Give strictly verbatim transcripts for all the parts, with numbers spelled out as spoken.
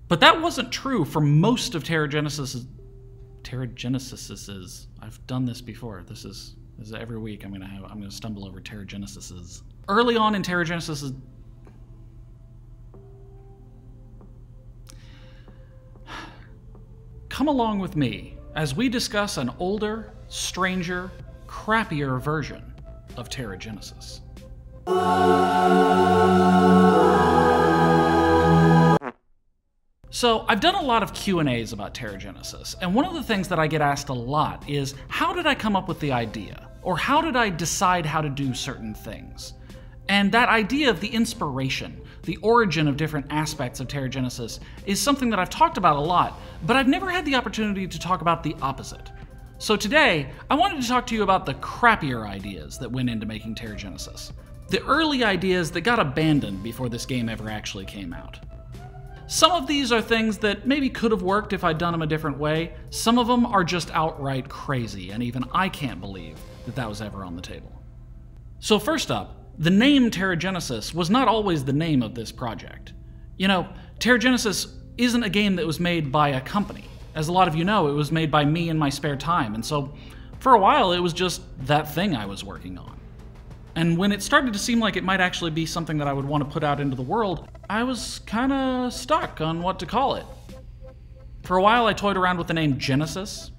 But that wasn't true for most of TerraGenesis. TerraGenesis. I've done this before. This is, this is every week I'm gonna have I'm gonna stumble over TerraGenesis. Early on in TerraGenesis. Come along with me as we discuss an older, stranger, crappier version of TerraGenesis. So, I've done a lot of Q and A's about TerraGenesis, and one of the things that I get asked a lot is, how did I come up with the idea? Or how did I decide how to do certain things? And that idea of the inspiration, the origin of different aspects of TerraGenesis, is something that I've talked about a lot, but I've never had the opportunity to talk about the opposite. So today, I wanted to talk to you about the crappier ideas that went into making TerraGenesis. The early ideas that got abandoned before this game ever actually came out. Some of these are things that maybe could have worked if I'd done them a different way. Some of them are just outright crazy, and even I can't believe that that was ever on the table. So first up, the name TerraGenesis was not always the name of this project. You know, TerraGenesis isn't a game that was made by a company. As a lot of you know, it was made by me in my spare time, and so for a while it was just that thing I was working on. And when it started to seem like it might actually be something that I would want to put out into the world, I was kinda stuck on what to call it. For a while I toyed around with the name Genesis,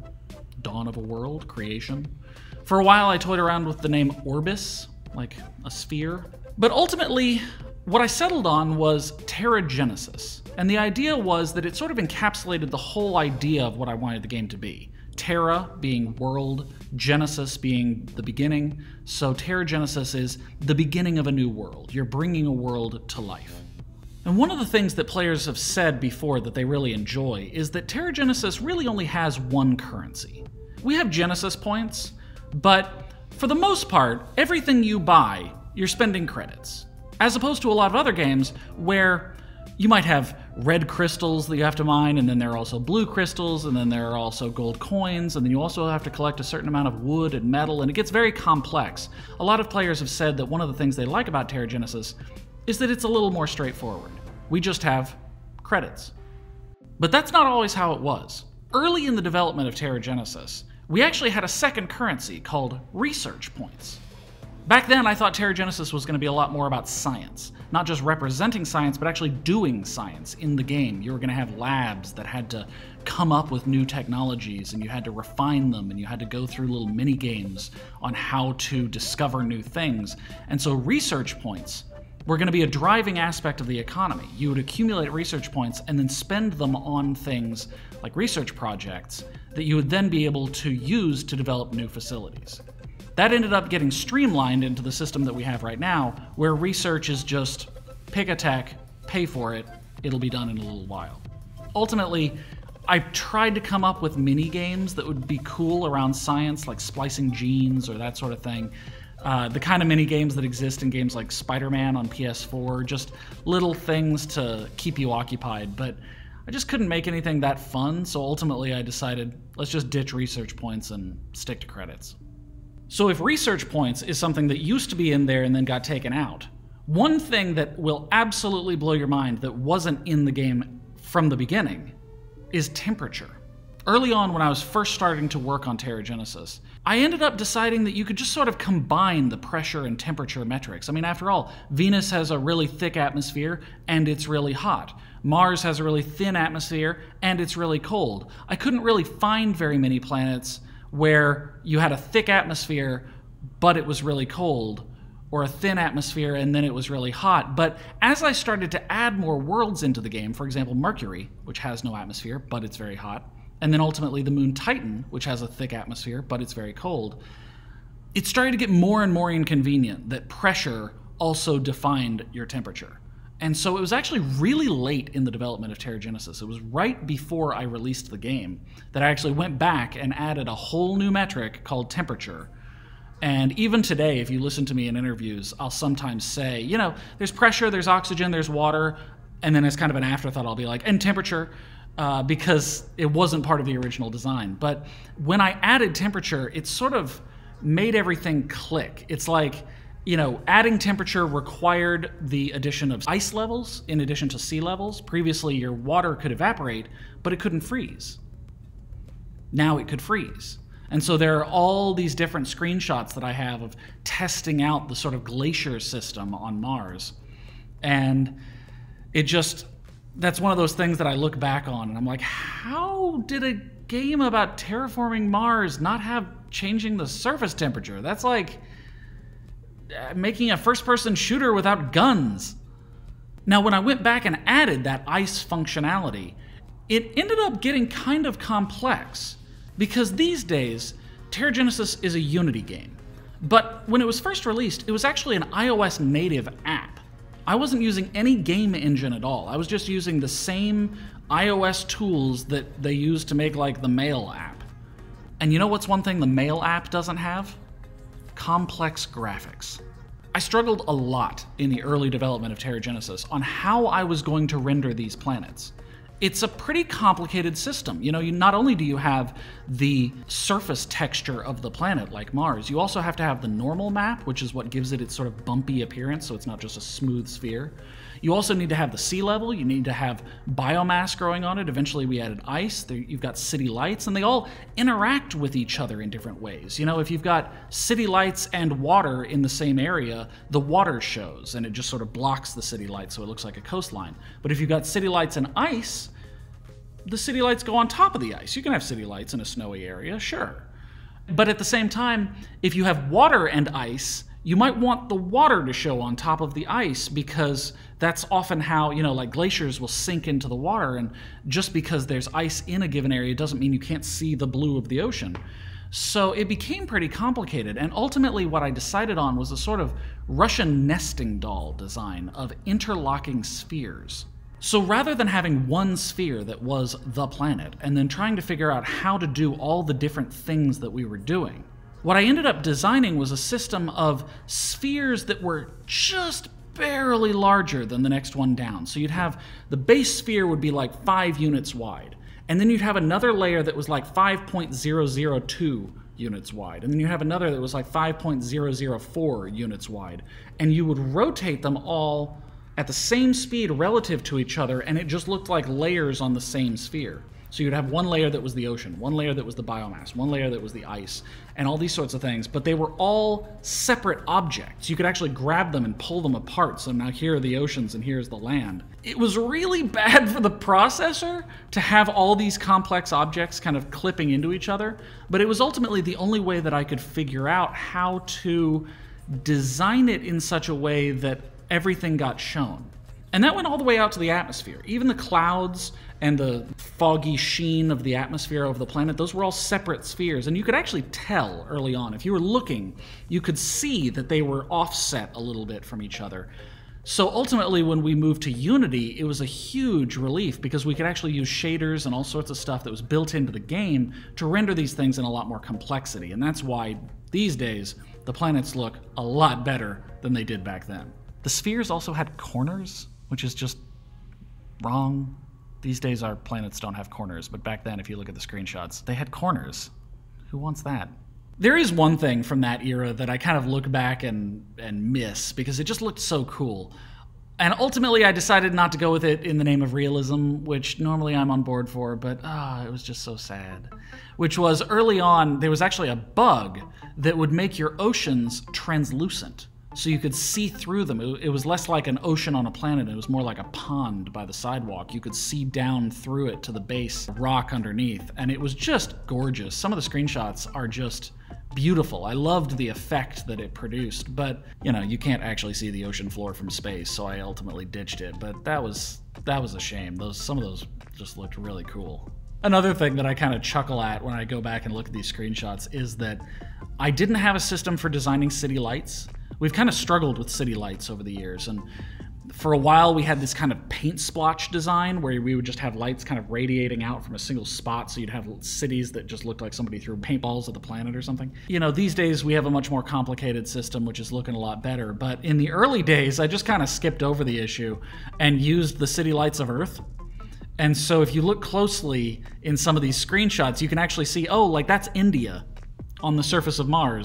Dawn of a World, Creation. For a while I toyed around with the name Orbis, like a sphere. But ultimately, what I settled on was TerraGenesis. And the idea was that it sort of encapsulated the whole idea of what I wanted the game to be. Terra being world, Genesis being the beginning. So TerraGenesis is the beginning of a new world. You're bringing a world to life. And one of the things that players have said before that they really enjoy is that TerraGenesis really only has one currency. We have Genesis points, but for the most part, everything you buy, you're spending credits. As opposed to a lot of other games where you might have red crystals that you have to mine, and then there are also blue crystals, and then there are also gold coins, and then you also have to collect a certain amount of wood and metal, and it gets very complex. A lot of players have said that one of the things they like about TerraGenesis is that it's a little more straightforward. We just have credits. But that's not always how it was. Early in the development of TerraGenesis, we actually had a second currency called research points. Back then, I thought TerraGenesis was going to be a lot more about science. Not just representing science, but actually doing science in the game. You were going to have labs that had to come up with new technologies, and you had to refine them, and you had to go through little mini games on how to discover new things. And so research points were going to be a driving aspect of the economy. You would accumulate research points and then spend them on things like research projects that you would then be able to use to develop new facilities. That ended up getting streamlined into the system that we have right now, where research is just pick a tech, pay for it, it'll be done in a little while. Ultimately, I tried to come up with mini games that would be cool around science, like splicing genes or that sort of thing. Uh, the kind of mini games that exist in games like Spider-Man on P S four, just little things to keep you occupied, but I just couldn't make anything that fun, so ultimately I decided, let's just ditch research points and stick to credits. So if research points is something that used to be in there and then got taken out, one thing that will absolutely blow your mind that wasn't in the game from the beginning is temperature. Early on, when I was first starting to work on TerraGenesis, I ended up deciding that you could just sort of combine the pressure and temperature metrics. I mean, after all, Venus has a really thick atmosphere and it's really hot. Mars has a really thin atmosphere and it's really cold. I couldn't really find very many planets where you had a thick atmosphere but it was really cold, or a thin atmosphere and then it was really hot. But as I started to add more worlds into the game, for example Mercury, which has no atmosphere but it's very hot, and then ultimately the moon Titan, which has a thick atmosphere but it's very cold, it started to get more and more inconvenient that pressure also defined your temperature. And so it was actually really late in the development of TerraGenesis. It was right before I released the game that I actually went back and added a whole new metric called temperature. And even today, if you listen to me in interviews, I'll sometimes say, you know, there's pressure, there's oxygen, there's water, and then as kind of an afterthought, I'll be like, and temperature, uh, because it wasn't part of the original design. But when I added temperature, it sort of made everything click. It's like you know, adding temperature required the addition of ice levels in addition to sea levels. Previously, your water could evaporate, but it couldn't freeze. Now it could freeze. And so there are all these different screenshots that I have of testing out the sort of glacier system on Mars. And it just, that's one of those things that I look back on and I'm like, how did a game about terraforming Mars not have changing the surface temperature? That's like making a first-person shooter without guns. Now, when I went back and added that ice functionality, it ended up getting kind of complex. Because these days, TerraGenesis is a Unity game. But when it was first released, it was actually an iOS native app. I wasn't using any game engine at all. I was just using the same iOS tools that they use to make like the Mail app. And you know what's one thing the Mail app doesn't have? Complex graphics. I struggled a lot in the early development of TerraGenesis on how I was going to render these planets. It's a pretty complicated system. You know, you, not only do you have the surface texture of the planet like Mars, you also have to have the normal map, which is what gives it its sort of bumpy appearance, so it's not just a smooth sphere. You also need to have the sea level, you need to have biomass growing on it. Eventually we added ice, there, you've got city lights, and they all interact with each other in different ways. You know, if you've got city lights and water in the same area, the water shows, and it just sort of blocks the city lights so it looks like a coastline. But if you've got city lights and ice, the city lights go on top of the ice. You can have city lights in a snowy area, sure. But at the same time, if you have water and ice, you might want the water to show on top of the ice because that's often how, you know, like glaciers will sink into the water, and just because there's ice in a given area doesn't mean you can't see the blue of the ocean. So it became pretty complicated, and ultimately what I decided on was a sort of Russian nesting doll design of interlocking spheres. So rather than having one sphere that was the planet, and then trying to figure out how to do all the different things that we were doing, what I ended up designing was a system of spheres that were just barely larger than the next one down. So you'd have, the base sphere would be like five units wide, and then you'd have another layer that was like five point zero zero two units wide, and then you have another that was like five point zero zero four units wide, and you would rotate them all at the same speed relative to each other, and it just looked like layers on the same sphere. So you'd have one layer that was the ocean, one layer that was the biomass, one layer that was the ice, and all these sorts of things, but they were all separate objects. You could actually grab them and pull them apart, so now here are the oceans and here's the land. It was really bad for the processor to have all these complex objects kind of clipping into each other, but it was ultimately the only way that I could figure out how to design it in such a way that everything got shown. And that went all the way out to the atmosphere. Even the clouds and the foggy sheen of the atmosphere over the planet, those were all separate spheres. And you could actually tell early on. If you were looking, you could see that they were offset a little bit from each other. So ultimately, when we moved to Unity, it was a huge relief because we could actually use shaders and all sorts of stuff that was built into the game to render these things in a lot more complexity. And that's why, these days, the planets look a lot better than they did back then. The spheres also had corners, which is just wrong. These days our planets don't have corners, but back then, if you look at the screenshots, they had corners. Who wants that? There is one thing from that era that I kind of look back and, and miss, because it just looked so cool. And ultimately I decided not to go with it in the name of realism, which normally I'm on board for, but ah, oh, it was just so sad. Which was, early on, there was actually a bug that would make your oceans translucent. So you could see through them. It was less like an ocean on a planet, it was more like a pond by the sidewalk. You could see down through it to the base rock underneath, and it was just gorgeous. Some of the screenshots are just beautiful. I loved the effect that it produced, but you know, you can't actually see the ocean floor from space, so I ultimately ditched it. But that was that was a shame. Those some of those just looked really cool. Another thing that I kind of chuckle at when I go back and look at these screenshots is that I didn't have a system for designing city lights. We've kind of struggled with city lights over the years, and for a while we had this kind of paint splotch design where we would just have lights kind of radiating out from a single spot, so you'd have cities that just looked like somebody threw paintballs at the planet or something. You know, these days we have a much more complicated system, which is looking a lot better, but in the early days I just kind of skipped over the issue and used the city lights of Earth. And so if you look closely in some of these screenshots, you can actually see, oh, like that's India on the surface of Mars.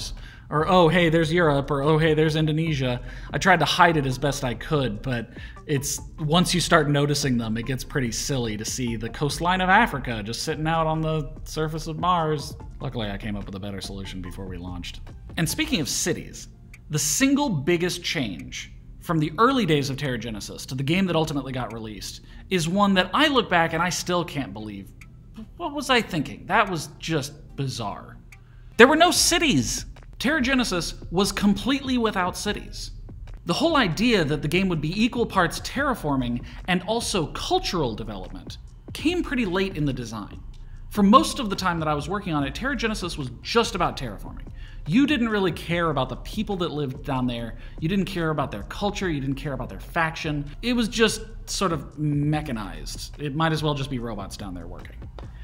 or oh, hey, there's Europe, or oh, hey, there's Indonesia. I tried to hide it as best I could, but it's once you start noticing them, it gets pretty silly to see the coastline of Africa just sitting out on the surface of Mars. Luckily, I came up with a better solution before we launched. And speaking of cities, the single biggest change from the early days of TerraGenesis to the game that ultimately got released is one that I look back and I still can't believe. What was I thinking? That was just bizarre. There were no cities. TerraGenesis was completely without cities. The whole idea that the game would be equal parts terraforming and also cultural development came pretty late in the design. For most of the time that I was working on it, TerraGenesis was just about terraforming. You didn't really care about the people that lived down there. You didn't care about their culture. You didn't care about their faction. It was just sort of mechanized. It might as well just be robots down there working.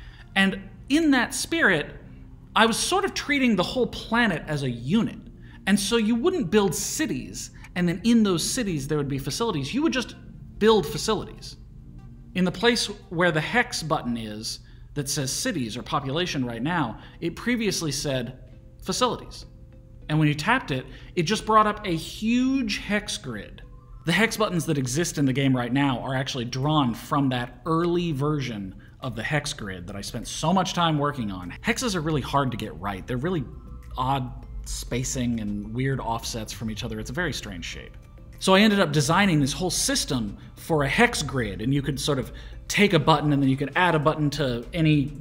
And in that spirit, I was sort of treating the whole planet as a unit. And so you wouldn't build cities, and then in those cities there would be facilities. You would just build facilities. In the place where the hex button is that says cities or population right now, it previously said facilities. And when you tapped it, it just brought up a huge hex grid. The hex buttons that exist in the game right now are actually drawn from that early version of the hex grid that I spent so much time working on. Hexes are really hard to get right. They're really odd spacing and weird offsets from each other. It's a very strange shape. So I ended up designing this whole system for a hex grid, and you could sort of take a button and then you could add a button to any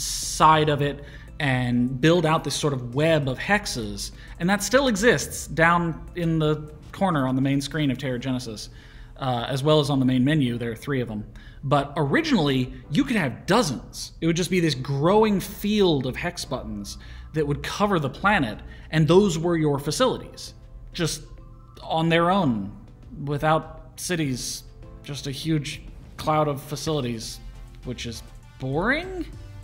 side of it and build out this sort of web of hexes. And that still exists down in the corner on the main screen of TerraGenesis, uh, as well as on the main menu. There are three of them. But originally, you could have dozens. It would just be this growing field of hex buttons that would cover the planet, and those were your facilities. Just on their own, without cities, just a huge cloud of facilities, which is boring?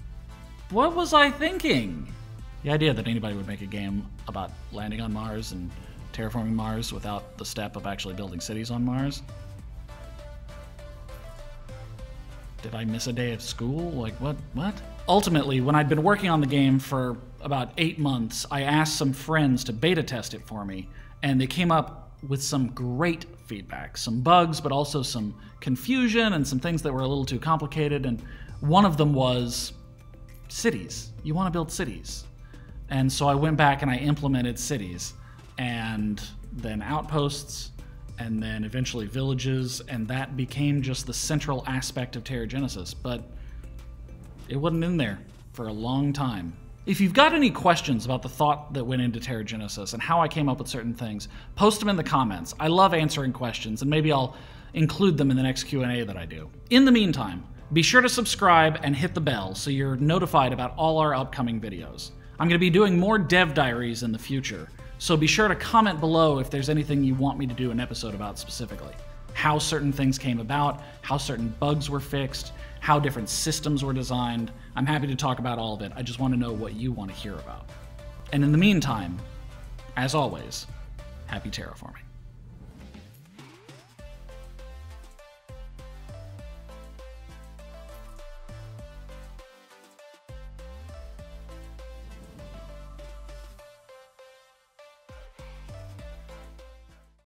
What was I thinking? The idea that anybody would make a game about landing on Mars and terraforming Mars without the step of actually building cities on Mars? Did I miss a day of school? Like, what? What? Ultimately, when I'd been working on the game for about eight months, I asked some friends to beta test it for me, and they came up with some great feedback. Some bugs, but also some confusion and some things that were a little too complicated. And one of them was cities. You want to build cities. And so I went back and I implemented cities, and then outposts, and then eventually villages, and that became just the central aspect of TerraGenesis, but it wasn't in there for a long time. If you've got any questions about the thought that went into TerraGenesis and how I came up with certain things, post them in the comments. I love answering questions, and maybe I'll include them in the next Q and A that I do. In the meantime, be sure to subscribe and hit the bell so you're notified about all our upcoming videos. I'm going to be doing more dev diaries in the future, so be sure to comment below if there's anything you want me to do an episode about specifically. How certain things came about, how certain bugs were fixed, how different systems were designed. I'm happy to talk about all of it. I just want to know what you want to hear about. And in the meantime, as always, happy terraforming.